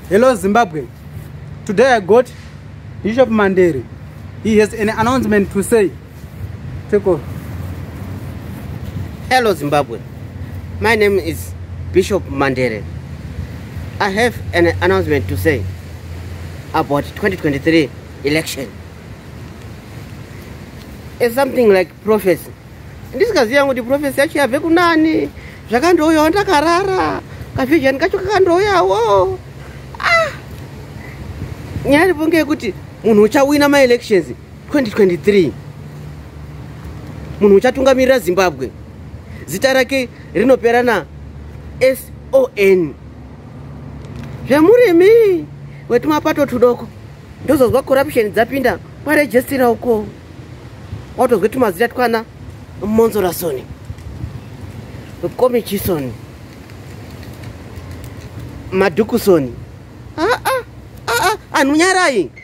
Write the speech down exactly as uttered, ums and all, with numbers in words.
Hello Zimbabwe. Today I got Bishop Mandere. He has an announcement to say. Take off. Hello Zimbabwe. My name is Bishop Mandere. I have an announcement to say about twenty twenty-three election. It's something like prophecy. Ndisikaziva kuti prophecy yacho yabve kunani. Zvakandoya ndakarara. Kavision kacho kakandoyawo. Ah. Nyari bonge kuti munhu uchawina ma elections twenty twenty-three. Munhu uchatungamirira Zimbabwe. Zita rake rinopera na S O N. Zvemurimi wetumapato tudoko ndozozwa corruption dzapinda paregistra uko. Watozwe tumazita twana Monzorasoni, Komichisoni, Madukusoni. Ah ah ah ah anunyarai